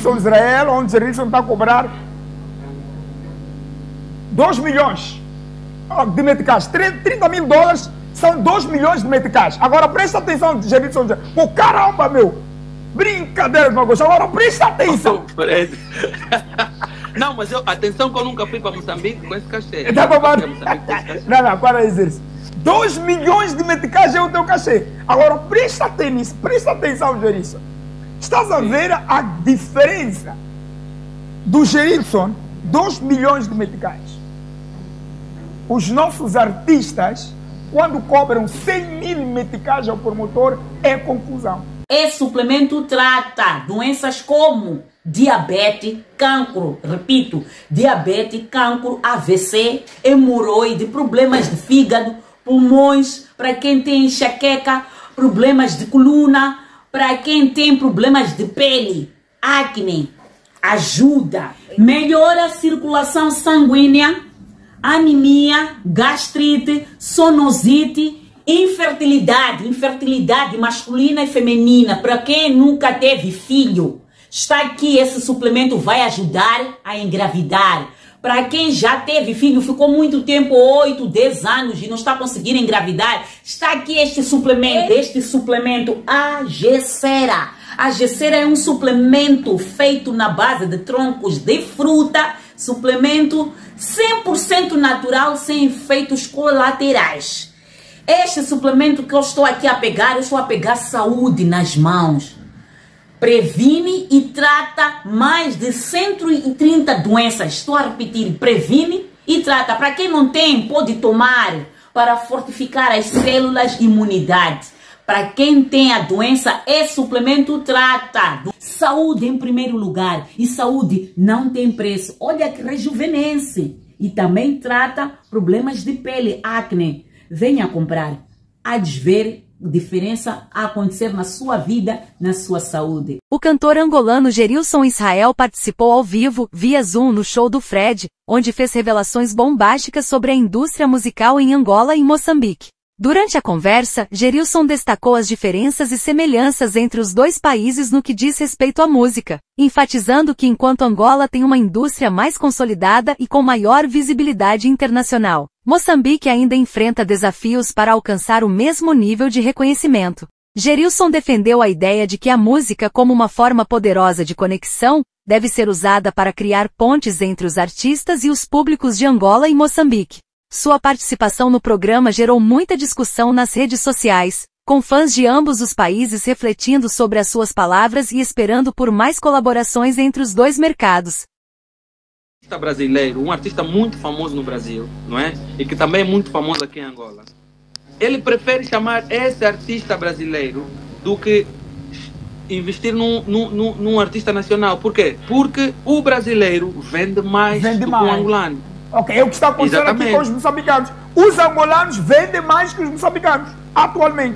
Israel, onde Gerilson está a cobrar 2 milhões de meticais. 30 mil dólares são 2 milhões de meticais. Agora presta atenção, Gerilson. Pô, caramba, meu. Brincadeira, meu gosto. Agora presta atenção. Não, mas atenção que eu nunca fui para Moçambique com esse cachê. Não, para dizer isso. 2 milhões de meticais é o teu cachê. Agora presta atenção, Gerilson. Estás a ver a diferença do Gerilson, 2 milhões de meticais. Os nossos artistas, quando cobram 100 mil meticais ao promotor, é confusão. Esse suplemento trata doenças como diabetes, cancro, repito, diabetes, cancro, AVC, hemorroide, problemas de fígado, pulmões, para quem tem enxaqueca, problemas de coluna, para quem tem problemas de pele, acne, ajuda, melhora a circulação sanguínea, anemia, gastrite, sonosite, infertilidade masculina e feminina, para quem nunca teve filho. Está aqui, esse suplemento vai ajudar a engravidar. Para quem já teve filho, ficou muito tempo, 8, 10 anos e não está conseguindo engravidar, está aqui este suplemento Agessera. A Agessera é um suplemento feito na base de troncos de fruta, suplemento 100% natural, sem efeitos colaterais. Este suplemento que eu estou aqui a pegar, eu estou a pegar saúde nas mãos. Previne e trata mais de 130 doenças. Estou a repetir, previne e trata. Para quem não tem, pode tomar para fortificar as células de imunidade. Para quem tem a doença, esse suplemento trata. Saúde em primeiro lugar. E saúde não tem preço. Olha que rejuvenesce. E também trata problemas de pele, acne. Venha comprar. Há de ver diferença a acontecer na sua vida, na sua saúde. O cantor angolano Gerilson Israel participou ao vivo, via Zoom, no show do Fred, onde fez revelações bombásticas sobre a indústria musical em Angola e Moçambique. Durante a conversa, Gerilson destacou as diferenças e semelhanças entre os dois países no que diz respeito à música, enfatizando que enquanto Angola tem uma indústria mais consolidada e com maior visibilidade internacional, Moçambique ainda enfrenta desafios para alcançar o mesmo nível de reconhecimento. Gerilson defendeu a ideia de que a música, como uma forma poderosa de conexão, deve ser usada para criar pontes entre os artistas e os públicos de Angola e Moçambique. Sua participação no programa gerou muita discussão nas redes sociais, com fãs de ambos os países refletindo sobre as suas palavras e esperando por mais colaborações entre os dois mercados. Brasileiro, um artista muito famoso no Brasil, não é? E que também é muito famoso aqui em Angola. Ele prefere chamar esse artista brasileiro do que investir num artista nacional. Por quê? Porque o brasileiro vende mais do que o angolano. Ok, é o que está acontecendo aqui com os moçambicanos. Os angolanos vendem mais que os moçambicanos, atualmente.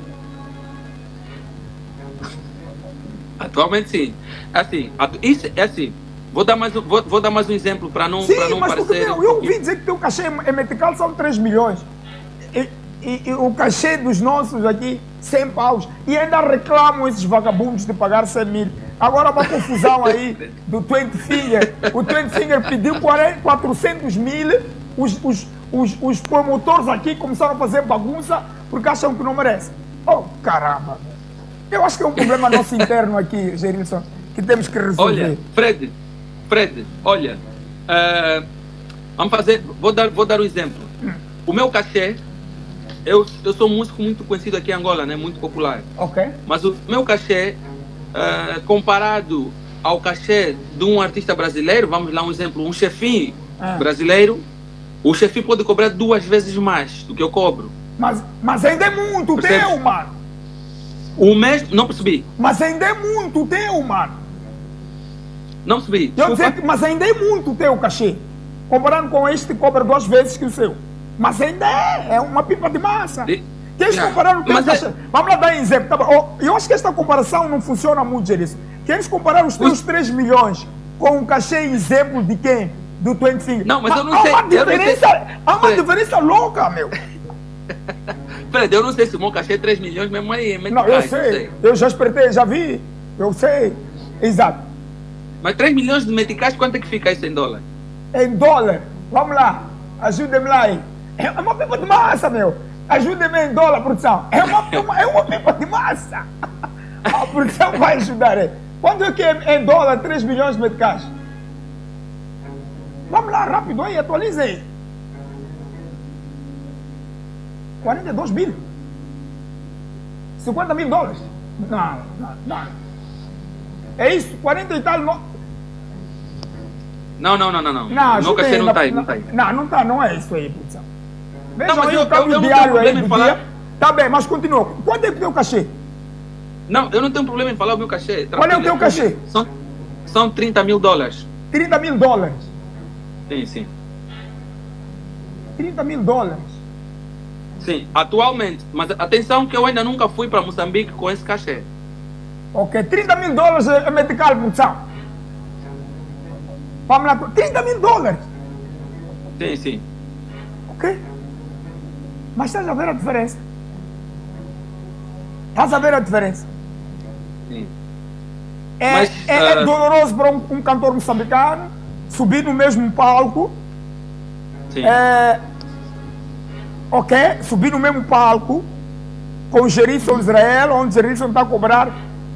Atualmente sim. Assim, isso é assim. Vou dar mais um exemplo para não parecer... Eu ouvi dizer que o teu cachê em metical são 3 milhões. E o cachê dos nossos aqui, 100 paus. E ainda reclamam esses vagabundos de pagar 100 mil. Agora uma confusão aí do 20 Finger. O 20 Finger pediu 400 mil. Os promotores aqui começaram a fazer bagunça porque acham que não merece. Oh, caramba. Eu acho que é um problema nosso interno aqui, Gerilson, que temos que resolver. Olha, Fred, olha, vamos fazer, vou dar um exemplo. O meu cachê, eu sou um músico muito conhecido aqui em Angola, né, muito popular. Ok. Mas o meu cachê, comparado ao cachê de um artista brasileiro, vamos lá um exemplo, um chefinho brasileiro, o chefinho pode cobrar 2 vezes mais do que eu cobro. Mas ainda é muito teu, mano. O mesmo, não percebi. Mas ainda é muito teu, mano. Não percebi. Mas ainda é muito teu cachê. Comparando com este que cobra 2 vezes que o seu. Mas ainda é uma pipa de massa. Queres comparar o teu cachê? Vamos lá dar um exemplo. Eu acho que esta comparação não funciona muito, Gerilson. Queres comparar os teus 3 milhões com um cachê exemplo de quem? Do 20 Finger? Não, mas eu não sei. Há uma diferença louca, meu. Fred, eu não sei se o meu cachê é 3 milhões mesmo aí. Não, eu sei. Eu já espreitei, já vi. Eu sei. Exato. Mas 3 milhões de meticais, quanto é que fica isso em dólar? Em dólar. Vamos lá. Ajude-me lá aí. É uma pipa de massa, meu. Ajude-me em dólar, produção. É uma pipa de massa. A produção vai ajudar aí. Quanto é que é em dólar 3 milhões de meticais? Vamos lá, rápido aí, atualiza aí. 42 mil. 50 mil dólares. Não. É isso, 40 e tal. Não. Não, cachê não está aí, não está aí. Não tá, não é isso aí, produção. Vejam mas aí eu o câmbio não tenho diário aí problema do em falar. dia. Tá bem, mas continua. Quanto é que tem o cachê? Não, eu não tenho problema em falar o meu cachê. Qual é o teu cachê? São 30 mil dólares. 30 mil dólares. Sim. 30 mil dólares. Sim, atualmente. Mas atenção que eu ainda nunca fui para Moçambique com esse cachê. Ok, 30 mil dólares é medical, produção. Vamos lá, 30 mil dólares. Sim. Ok. Mas estás a ver a diferença? Estás a ver a diferença? Sim. É doloroso para um cantor moçambicano subir no mesmo palco. Sim. Ok? Subir no mesmo palco com o Gerilson Israel, onde o Gerilson está a cobrar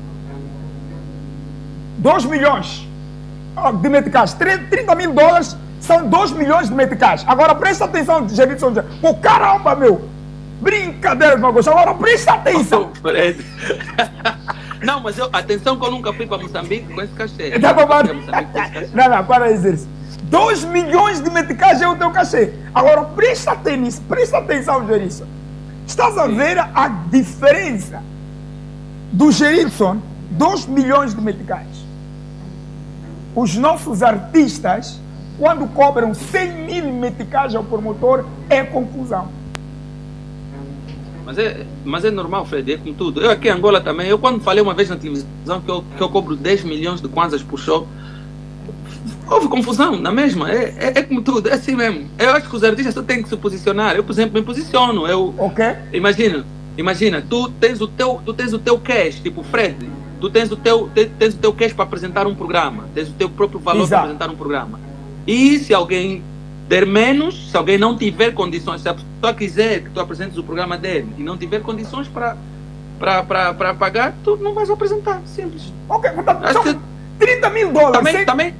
2 milhões de meticais. 30 mil dólares são 2 milhões de meticais. Agora presta atenção, Gerilson Israel. Pô, caramba, meu! Brincadeira, meu gosto. Agora presta atenção. Não, mas atenção que eu nunca fui para Moçambique com esse cachê. Não, para aí dizer isso. 2 milhões de meticais é o teu cachê. Agora presta atenção, Gerilson. Estás a ver a diferença do Gerilson, 2 milhões de meticais. Os nossos artistas, quando cobram 100 mil meticais ao promotor, é confusão. Mas é normal, Fred, é como tudo. Eu aqui em Angola também, eu quando falei uma vez na televisão que eu cobro 10 milhões de kwanzas por show, houve confusão na mesma. É como tudo, é assim mesmo. Eu acho que os artistas só têm que se posicionar. Eu, por exemplo, me posiciono. Ok. Imagina, tu tens o teu cash, tipo Fred, tu tens o teu cash para apresentar um programa, tens o teu próprio valor para apresentar um programa. E se alguém der menos, se alguém não tiver condições, se a pessoa quiser que tu apresentes o programa dele e não tiver condições para pagar, tu não vais apresentar. Simples. Ok, acho que 30 mil dólares.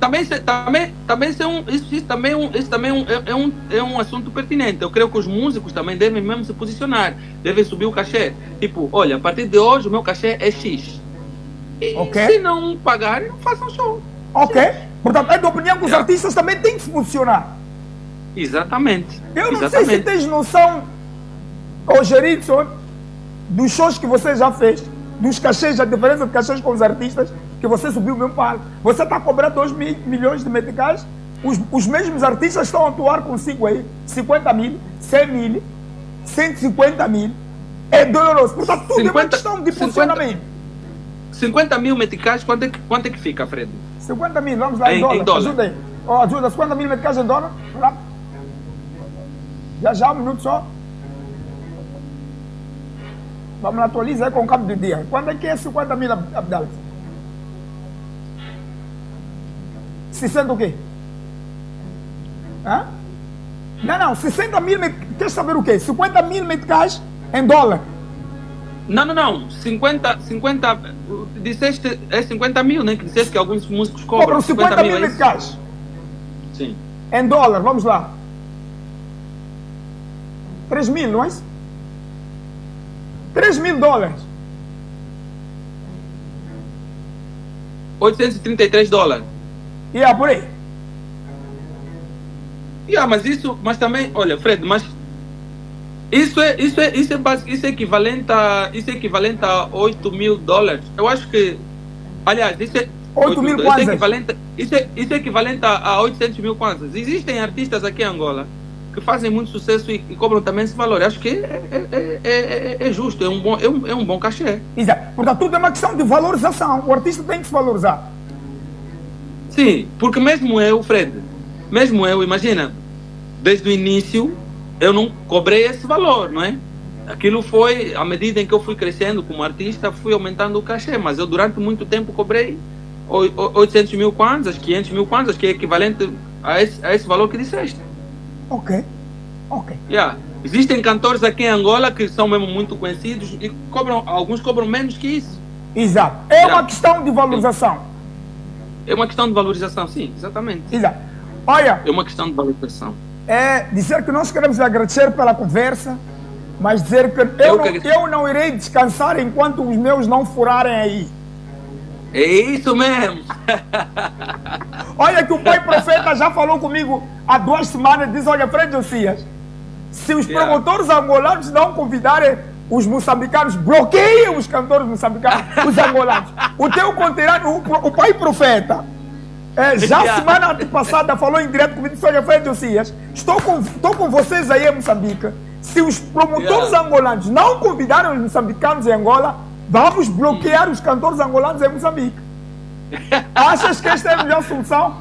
Isso também é um assunto pertinente. Eu creio que os músicos também devem mesmo se posicionar, devem subir o cachê. Tipo, olha, a partir de hoje o meu cachê é X. E se não pagarem, não façam show. Ok. Portanto, é da opinião que os artistas também têm que se posicionar. Exatamente. Eu não sei se tens noção, Gerilson, dos shows que você já fez, dos cachês, a diferença de cachês com os artistas, que você subiu o mesmo palco. Você está a cobrar 2 milhões de meticais, os mesmos artistas estão a atuar consigo aí, 50 mil, 100 mil, 150 mil. É doloroso. Portanto, tudo é uma questão de posicionamento. 50 mil meticais, quanto é que fica, Fred? 50 mil, vamos lá, em dólar. Ajuda aí. Ajuda, 50 mil meticais em dólar. Já, um minuto só. Vamos lá, atualizar aí com o cabo de dia. Quando é que é 50 mil, Abdala? 60 o quê? Hã? Não, 60 mil, quer saber o quê? 50 mil meticais em dólar. Não. 50, disseste, é 50 mil, né? Que disseste que alguns músicos cobram 50 mil meticais. Sim. Em dólar, vamos lá. 3 mil, não é isso? 3 mil dólares. 833 dólares. Por aí. Mas também, olha, Fred, mas isso é equivalente a 8 mil dólares. Eu acho que, aliás, isso é 8 mil kwanzas. Isso é equivalente a 800 mil kwanzas. Existem artistas aqui em Angola que fazem muito sucesso e cobram também esse valor. Eu acho que é justo, é um bom cachê. Exato. Portanto, tudo é uma questão de valorização. O artista tem que se valorizar. Sim, porque mesmo eu, Fred, imagina, desde o início eu não cobrei esse valor, não é? Aquilo foi, à medida em que eu fui crescendo como artista, fui aumentando o cachê, mas eu durante muito tempo cobrei 800 mil kwanzas, 500 mil kwanzas, que é equivalente a esse valor que disseste. Ok. Yeah. Existem cantores aqui em Angola que são mesmo muito conhecidos e alguns cobram menos que isso. Exato. É uma questão de valorização. É uma questão de valorização, sim, exatamente. Exato. Olha, é uma questão de valorização. É dizer que nós queremos agradecer pela conversa, mas dizer que eu não irei descansar enquanto os meus não furarem aí. É isso mesmo. Olha que o pai profeta já falou comigo há 2 semanas, diz, olha, Fred Josias, se os promotores angolanos não convidarem os moçambicanos, bloqueiam os cantores moçambicanos, os angolanos. O teu conterrâneo, o pai profeta, já semana passada falou em direto comigo, disse, olha, Fred Josias, estou com vocês aí em Moçambique. Se os promotores angolanos não convidarem os moçambicanos em Angola, vamos bloquear os cantores angolanos em Moçambique. Achas que esta é a melhor solução?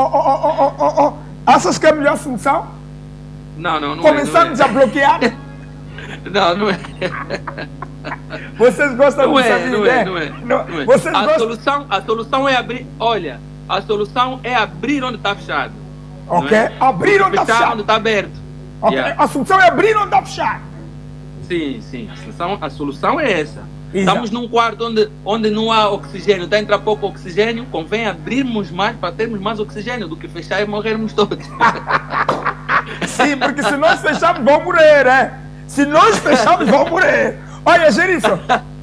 Achas que é a melhor solução? Não Começamos a bloquear? Não é. Vocês gostam de Moçambique? Não é. Vocês a solução é abrir. Olha, a solução é abrir onde está fechado. Ok, abrir onde está fechado. Onde está aberto. Okay. A solução é abrir onde está fechado. Sim. A solução é essa. Exato. Estamos num quarto onde não há oxigênio, está a entrar pouco oxigênio, convém abrirmos mais para termos mais oxigênio do que fechar e morrermos todos. Sim, porque se nós fecharmos, vão morrer, né? Se nós fecharmos, vão morrer. Olha, Gerisson.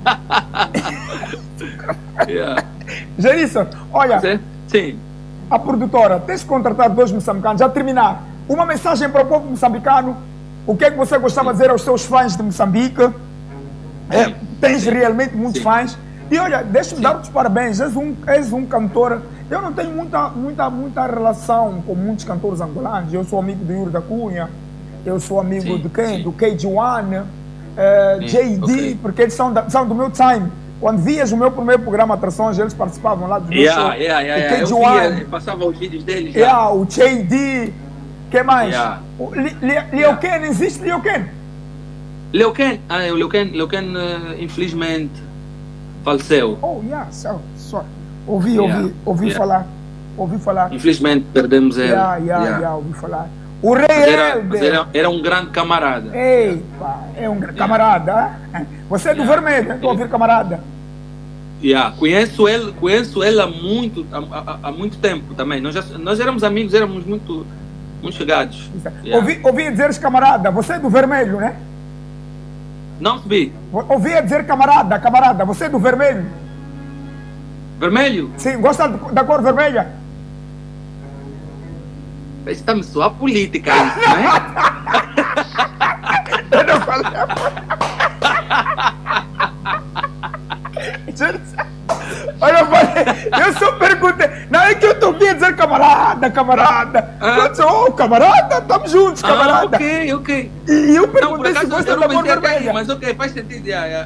Gerisson, olha. Sim. A produtora, tens de contratar 2 moçambicanos, já terminar. Uma mensagem para o povo moçambicano. O que é que você gostava de dizer aos seus fãs de Moçambique? Tens realmente muitos fãs. E olha, deixa-me dar-te os parabéns. És um cantor. Eu não tenho muita relação com muitos cantores angolanos. Eu sou amigo do Yuri da Cunha. Eu sou amigo de quem? Do KG1, JD, porque eles são do meu time. Quando vias o meu primeiro programa Atrações, eles participavam lá do meu show. O KG1. Eu passava os vídeos deles. O JD. Que mais? Leo Ken, existe Leo Ken? Leo Ken, infelizmente faleceu. Ouvi falar. Infelizmente perdemos ele. Ouvi falar. O Rei era um grande camarada. É um grande camarada. Você é do Vermelho, estou a ouvir camarada. Conheço ele há muito tempo também. Nós éramos amigos, éramos muito chegados. Ouvi dizer camarada, você é do Vermelho, né? Não subi. Ouvi dizer camarada, você é do Vermelho? Vermelho? Sim, gosta da cor vermelha? Está me soar política isso, não é? Eu não falei. Olha, eu só perguntei. Não é que eu estou ouvindo dizer camarada. Eu disse, camarada, estamos juntos, camarada. Ok. E eu perguntei se você da cor vermelha. Mas ok, faz sentido.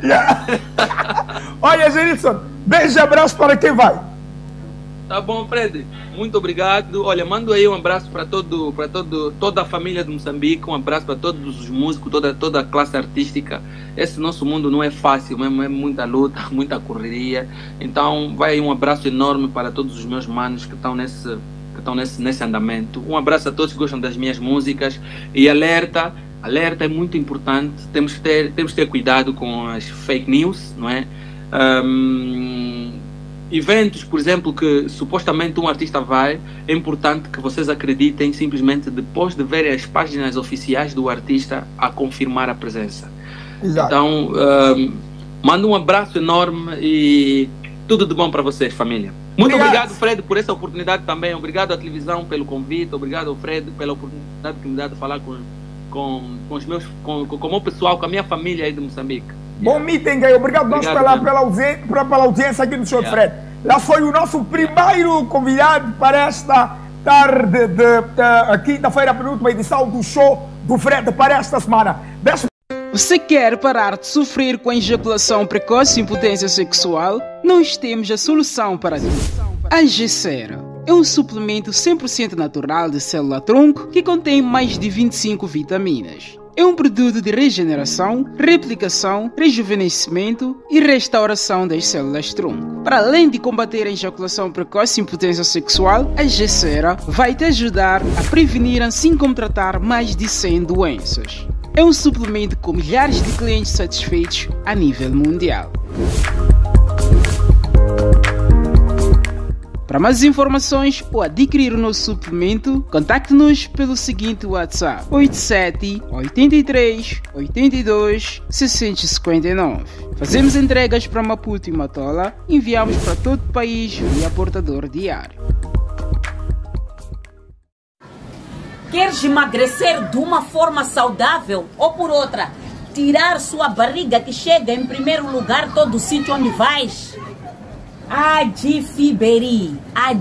Olha, Gerisson, beijo e abraço para quem vai. Tá bom, Fred. Muito obrigado. Olha, mando aí um abraço para toda a família de Moçambique, um abraço para todos os músicos, toda a classe artística. Esse nosso mundo não é fácil, mesmo é muita luta, muita correria. Então, vai aí um abraço enorme para todos os meus manos que estão nesse andamento. Um abraço a todos que gostam das minhas músicas. E alerta é muito importante. Temos que ter cuidado com as fake news, não é? Eventos, por exemplo, que supostamente um artista vai, é importante que vocês acreditem simplesmente depois de verem as páginas oficiais do artista a confirmar a presença. Exato. Então, mando um abraço enorme e tudo de bom para vocês, família. Muito obrigado, Fred, por essa oportunidade também. Obrigado à televisão pelo convite. Obrigado ao Fred pela oportunidade que me dá de falar com o meu pessoal, com a minha família aí de Moçambique. Bom meeting aí, obrigado pela audiência aqui no show de Fred. Lá foi o nosso primeiro convidado para esta tarde de quinta-feira, penúltima edição do show do Fred para esta semana. Você quer parar de sofrer com ejaculação precoce e impotência sexual? Nós temos a solução para ti. A Gessera é um suplemento 100% natural de célula-tronco que contém mais de 25 vitaminas. É um produto de regeneração, replicação, rejuvenescimento e restauração das células tronco. Para além de combater a ejaculação precoce e impotência sexual, a Gessera vai te ajudar a prevenir, assim como tratar mais de 100 doenças. É um suplemento com milhares de clientes satisfeitos a nível mundial. Para mais informações ou adquirir o nosso suplemento, contacte-nos pelo seguinte WhatsApp: 87 83 82 659. Fazemos entregas para Maputo e Matola, enviamos para todo o país via portador diário. Queres emagrecer de uma forma saudável ou por outra? Tirar sua barriga que chega em primeiro lugar todo sítio onde vais? Adifiberi,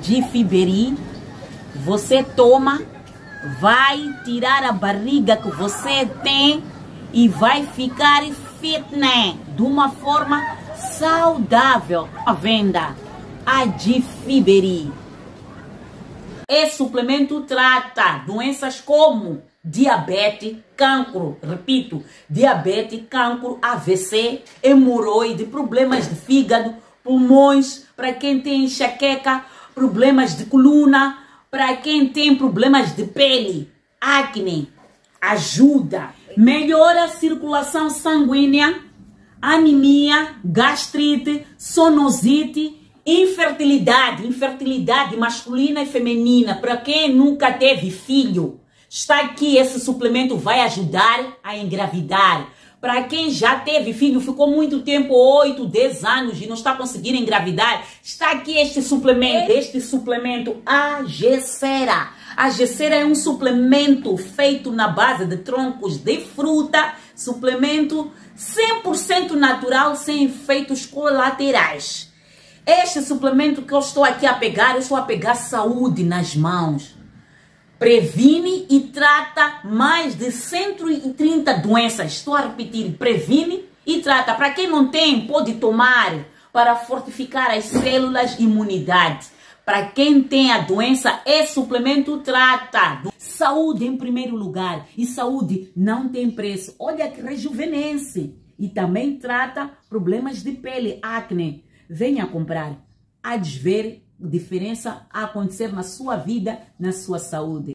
você toma, vai tirar a barriga que você tem e vai ficar fitness de uma forma saudável. À venda, Adifiberi. Esse suplemento trata doenças como diabetes, cancro, repito, diabetes, cancro, AVC, hemorroide, problemas de fígado, pulmões, para quem tem enxaqueca, problemas de coluna, para quem tem problemas de pele, acne, ajuda, melhora a circulação sanguínea, anemia, gastrite, sonozite, infertilidade masculina e feminina, para quem nunca teve filho, está aqui, esse suplemento vai ajudar a engravidar. Para quem já teve filho, ficou muito tempo, 8, 10 anos e não está conseguindo engravidar, está aqui este suplemento, a Gessera. A Gessera é um suplemento feito na base de troncos de fruta, suplemento 100% natural, sem efeitos colaterais. Este suplemento que eu estou aqui a pegar, eu estou a pegar saúde nas mãos. Previne e trata mais de 130 doenças. Estou a repetir, previne e trata. Para quem não tem, pode tomar para fortificar as células de imunidade. Para quem tem a doença, esse suplemento trata. Saúde em primeiro lugar. E saúde não tem preço. Olha que rejuvenesce. E também trata problemas de pele, acne. Venha comprar. Há de ver diferença a acontecer na sua vida, na sua saúde.